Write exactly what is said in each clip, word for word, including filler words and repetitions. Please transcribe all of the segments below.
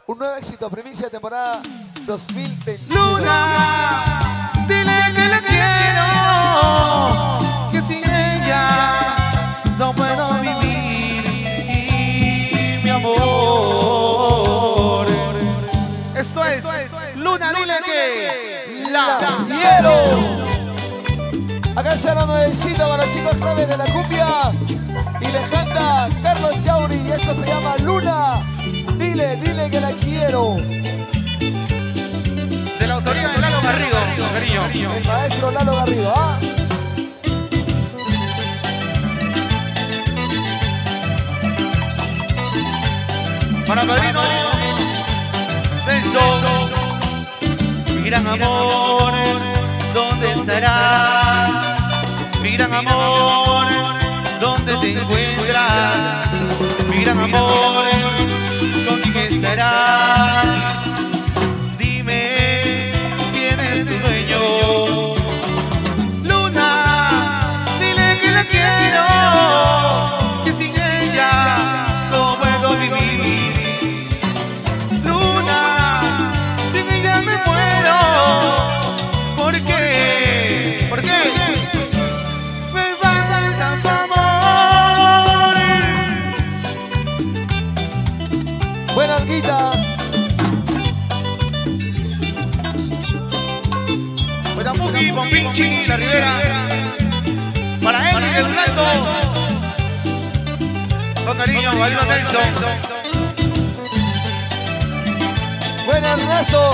Un nuevo éxito, primicia de temporada dos mil veintiuno. Luna, dile que la quiero, que sin ella no puedo vivir, mi amor. Esto es, Luna, dile que la quiero. Acá está la nuevecita para los chicos claves de la cumbia y le canta Carlos Yauri y esto se llama Luna. Dile, dile que la quiero. De la autoría de Lalo Garrido, cariño. El maestro Lalo Garrido, ¿ah? Para padrino Nelson, mi gran amor, ¿dónde estarás? Mi gran amor, ¿dónde te encuentras? Mi gran amor, ¿con quién estarás? Dime, ¿quién es tu dueño? Luna, dile que la quiero, que sin ella no puedo vivir. Luna, sin ella me muero. ¿Por qué? ¿Por qué? Me falta su amor. Buena alguita. Para Muki, Pompinchi, La Rivera. Para él y el Blanco. Con cariño, Valdo Nelson. Buena Ernesto.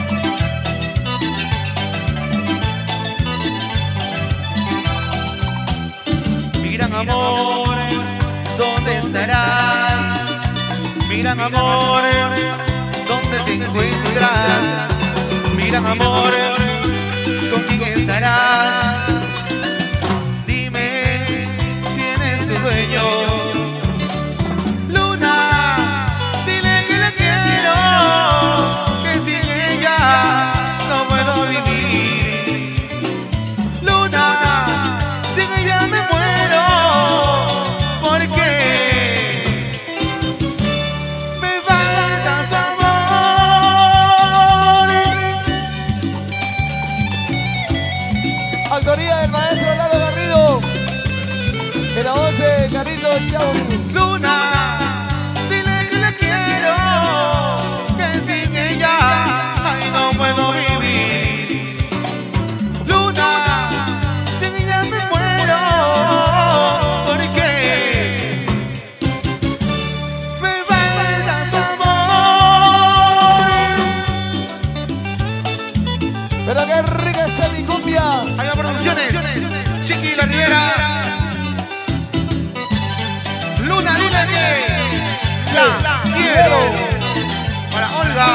Mi gran amor, ¿dónde estarás? Mi gran amor, ¿dónde te encuentras? Mi gran amor, ¿con quién estarás? Dime, ¿quién es tu dueño? Luna, dile que la quiero, que sin ella no puedo vivir. Luna, sin ella me muero. ¿Por qué? Me falta su amor. Autoría del maestro Lalo Garrido. En la voz de Carlitos Yauri. Luna, dile que la quiero, que sin ella ay, no puedo vivir. Luna, sin ella me muero. ¿Por qué? Me falta su amor. Pero qué rica es mi cumbia. Hay producciones, Chiqui La Rivera. Luna, dile que la quiero. Para Olga.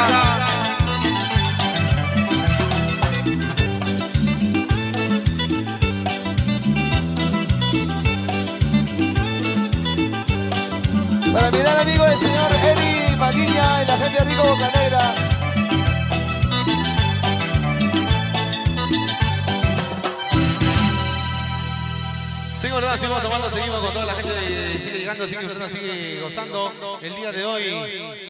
Para mi gran amigo el señor Eri Maguilla y la gente de Rico Bocanegra. Seguimos, ¿verdad? Seguimos tomando, seguimos con toda la gente, sigue llegando, sigue, sigue gozando el día de hoy.